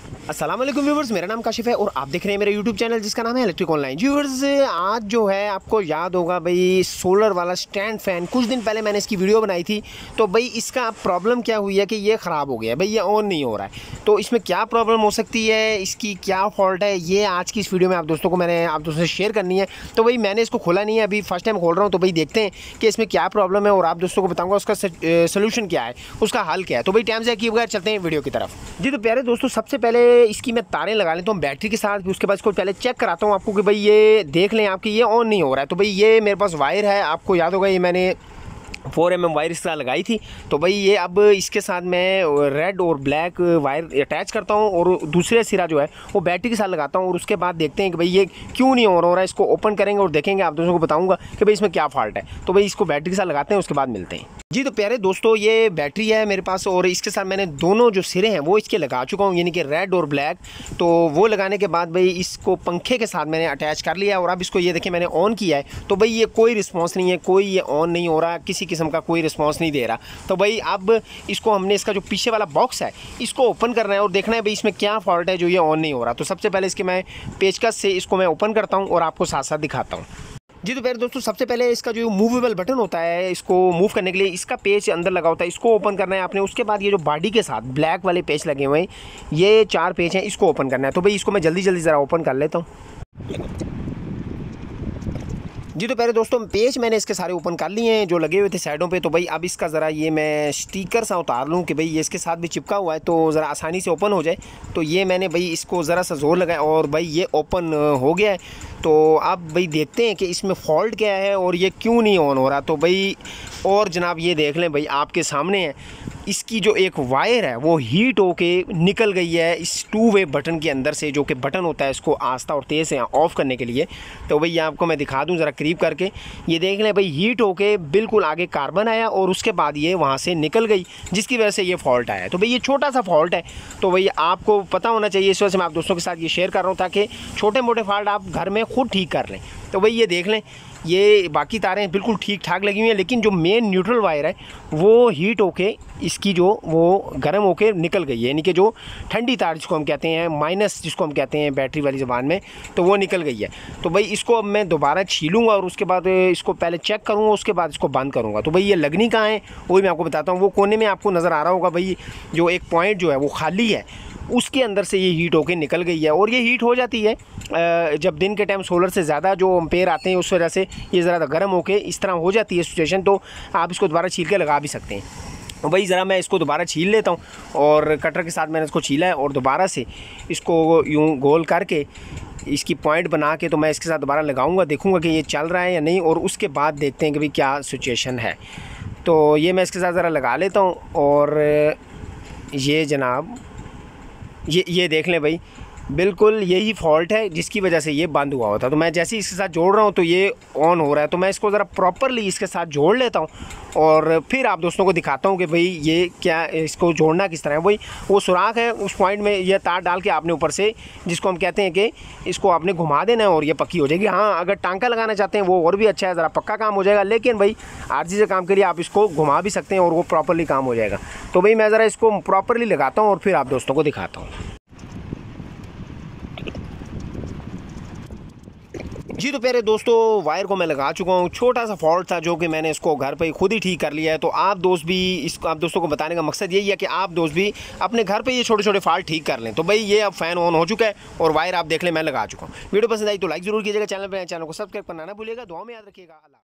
अस्सलाम वालेकुम व्यूवर्स, मेरा नाम काशिफ है और आप देख रहे हैं मेरा यूट्यूब चैनल जिसका नाम है इलेक्ट्रिक ऑनलाइन। व्यूवर्स, आज जो है आपको याद होगा भाई सोलर वाला स्टैंड फ़ैन, कुछ दिन पहले मैंने इसकी वीडियो बनाई थी। तो भाई इसका प्रॉब्लम क्या हुई है कि ये ख़राब हो गया भाई, ये ऑन नहीं हो रहा है। तो इसमें क्या प्रॉब्लम हो सकती है, इसकी क्या फॉल्ट है, ये आज की इस वीडियो में आप दोस्तों को मैंने आप दोस्तों से शेयर करनी है। तो भाई मैंने इसको खोला नहीं है, अभी फर्स्ट टाइम खोल रहा हूँ। तो भाई देखते हैं कि इसमें क्या प्रॉब्लम है और आप दोस्तों को बताऊँगा उसका सोल्यूशन क्या है, उसका हल क्या है। तो भाई टाइम से किए बगैर चलते हैं वीडियो की तरफ। जी तो प्यारे दोस्तों, सबसे पहले इसकी मैं तारें लगा लेता हूँ बैटरी के साथ, उसके बाद इसको पहले चेक कराता हूँ आपको कि भाई ये देख लें आपकी ये ऑन नहीं हो रहा है। तो भाई ये मेरे पास वायर है, आपको याद होगा ये मैंने 4mm वायर इस तरह लगाई थी। तो भाई ये अब इसके साथ मैं रेड और ब्लैक वायर अटैच करता हूँ और दूसरे सिरा जो है वो बैटरी के साथ लगाता हूँ और उसके बाद देखते हैं कि भाई ये क्यों नहीं ऑन हो रहा है। इसको ओपन करेंगे और देखेंगे, आप दोस्तों को बताऊँगा कि भाई इसमें क्या फॉल्ट है। तो भाई इसको बैटरी के साथ लगाते हैं, उसके बाद मिलते हैं। जी तो प्यारे दोस्तों, ये बैटरी है मेरे पास और इसके साथ मैंने दोनों जो सिरे हैं वो इसके लगा चुका हूँ, यानी कि रेड और ब्लैक। तो वो लगाने के बाद भाई इसको पंखे के साथ मैंने अटैच कर लिया और अब इसको ये देखिए मैंने ऑन किया है। तो भाई ये कोई रिस्पॉन्स नहीं है, कोई ये ऑन नहीं हो रहा, किसी किस्म का कोई रिस्पॉन्स नहीं दे रहा। तो भाई अब इसको हमने इसका जो पीछे वाला बॉक्स है इसको ओपन करना है और देखना है भाई इसमें क्या फॉल्ट है जो ये ऑन नहीं हो रहा। तो सबसे पहले इसके मैं पेचकस से इसको मैं ओपन करता हूँ और आपको साथ साथ दिखाता हूँ। जी तो प्यारे दोस्तों, सबसे पहले इसका जो मूवेबल बटन होता है, इसको मूव करने के लिए इसका पेच अंदर लगा होता है, इसको ओपन करना है आपने। उसके बाद ये जो बॉडी के साथ ब्लैक वाले पेच लगे हुए हैं, ये 4 पेच हैं, इसको ओपन करना है। तो भाई इसको मैं जल्दी जल्दी ज़रा ओपन कर लेता हूँ। जी तो प्यारे दोस्तों, पेज मैंने इसके सारे ओपन कर लिए हैं जो लगे हुए थे साइडों पे। तो भाई अब इसका ज़रा ये मैं स्टिकर सा उतार लूँ कि भाई ये इसके साथ भी चिपका हुआ है तो ज़रा आसानी से ओपन हो जाए। तो ये मैंने भाई इसको ज़रा सा ज़ोर लगाया और भाई ये ओपन हो गया है। तो अब भाई देखते हैं कि इसमें फॉल्ट क्या है और ये क्यों नहीं ऑन हो रहा। तो भाई और जनाब ये देख लें भाई आपके सामने है, इसकी जो एक वायर है वो हीट होके निकल गई है इस 2 वे बटन के अंदर से, जो कि बटन होता है इसको आस्था और तेज़ से ऑफ़ करने के लिए। तो भाई ये आपको मैं दिखा दूं ज़रा करीब करके, ये देख लें भाई हीट होके बिल्कुल आगे कार्बन आया और उसके बाद ये वहाँ से निकल गई, जिसकी वजह से ये फॉल्ट आया। तो भाई ये छोटा सा फॉल्ट है, तो भाई आपको पता होना चाहिए, इस वजह से मैं आप दोस्तों के साथ ये शेयर कर रहा हूँ ताकि छोटे मोटे फॉल्ट आप घर में खुद ठीक कर लें। तो भाई ये देख लें, ये बाकी तारें बिल्कुल ठीक ठाक लगी हुई हैं, लेकिन जो मेन न्यूट्रल वायर है वो हीट होके इसकी जो वो गर्म होके निकल गई है, यानी कि जो ठंडी तार जिसको हम कहते हैं, माइनस जिसको हम कहते हैं बैटरी वाली ज़बान में, तो वो निकल गई है। तो भाई इसको अब मैं दोबारा छीलूँगा और उसके बाद इसको पहले चेक करूँगा, उसके बाद इसको बंद करूँगा। तो भाई ये लगनी कहाँ है वही मैं आपको बताता हूँ। वो कोने में आपको नज़र आ रहा होगा भाई, जो एक पॉइंट जो है वो खाली है, उसके अंदर से ये हीट होके निकल गई है। और ये हीट हो जाती है जब दिन के टाइम सोलर से ज़्यादा जो एम्पेयर आते हैं उस वजह से ये ज़रा गर्म होके इस तरह हो जाती है सिचुएशन। तो आप इसको दोबारा छील के लगा भी सकते हैं। भाई ज़रा मैं इसको दोबारा छील लेता हूँ और कटर के साथ मैंने इसको छीला है और दोबारा से इसको यूँ गोल करके इसकी पॉइंट बना के तो मैं इसके साथ दोबारा लगाऊंगा, देखूंगा कि ये चल रहा है या नहीं और उसके बाद देखते हैं कि भाई क्या सिचुएशन है। तो ये मैं इसके साथ ज़रा लगा लेता हूँ और ये जनाब ये देख लें भाई, बिल्कुल यही फॉल्ट है जिसकी वजह से ये बंद हुआ होता। तो मैं जैसे ही इसके साथ जोड़ रहा हूँ तो ये ऑन हो रहा है। तो मैं इसको ज़रा प्रॉपरली इसके साथ जोड़ लेता हूँ और फिर आप दोस्तों को दिखाता हूँ कि भाई ये क्या, इसको जोड़ना किस तरह है। भाई वो सुराख है, उस पॉइंट में ये तार डाल के आपने ऊपर से, जिसको हम कहते हैं कि इसको आपने घुमा देना है और ये पक्की हो जाएगी। हाँ, अगर टांका लगाना चाहते हैं वो और भी अच्छा है, ज़रा पक्का काम हो जाएगा, लेकिन भाई आरजी से काम के लिए आप इसको घुमा भी सकते हैं और वो प्रॉपरली काम हो जाएगा। तो भाई मैं ज़रा इसको प्रॉपरली लगाता हूँ और फिर आप दोस्तों को दिखाता हूँ। जी तो प्यारे दोस्तों, वायर को मैं लगा चुका हूँ। छोटा सा फॉल्ट था जो कि मैंने इसको घर पे खुद ही ठीक कर लिया है। तो आप दोस्तों को बताने का मकसद यही है कि आप दोस्त भी अपने घर पे ये छोटे छोटे फॉल्ट ठीक कर लें। तो भाई ये अब फ़ैन ऑन हो चुका है और वायर आप देख लें मैं लगा चुका हूँ। वीडियो पसंद आई तो लाइक ज़रूर कीजिएगा, चैनल को सब्सक्राइब करना ना भूलिएगा। दुआ में याद रखिएगा। अल्लाह।